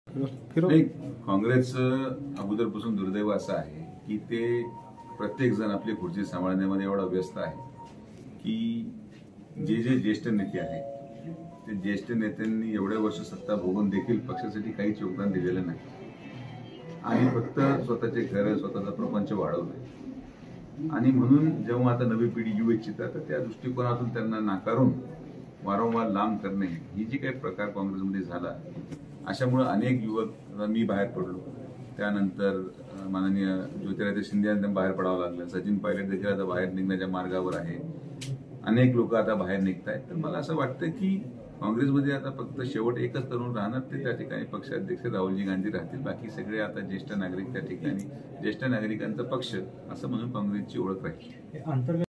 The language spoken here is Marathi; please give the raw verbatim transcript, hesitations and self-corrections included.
नाही, काँग्रेसचं अगोदरपासून दुर्दैव असं आहे की ते प्रत्येक जण आपली खुर्ची सांभाळण्यामध्ये एवढा व्यस्त आहे की जे जे ज्येष्ठ नेते आहेत ते ज्येष्ठ नेत्यांनी एवढ्या वर्ष सत्ता भोगून देखील पक्षासाठी काहीच योगदान दिलेलं नाही आणि फक्त स्वतःचे घर स्वतःचा प्रपंच वाढवलं आणि म्हणून जेव्हा आता नवी पिढी येऊ इच्छितात तर त्या दृष्टिकोनातून त्यांना नाकारून वारंवार लांब करणे ही जी काही प्रकार काँग्रेसमध्ये झाला अशामुळे अनेक युवक मी बाहेर पडलो, त्यानंतर माननीय ज्योतिरादित्य शिंदे यांना बाहेर पडावं लागलं, सचिन पायलट देखील आता बाहेर निघण्याच्या मार्गावर आहे, अनेक लोक आता बाहेर निघत आहेत. तर मला असं वाटतं की काँग्रेसमध्ये आता फक्त शेवट एकच तरुण राहणार, ते त्या ठिकाणी पक्षाध्यक्ष राहुलजी गांधी राहतील, बाकी सगळे आता ज्येष्ठ नागरिक त्या ठिकाणी ज्येष्ठ नागरिकांचा पक्ष असं म्हणून काँग्रेसची ओळख राहील.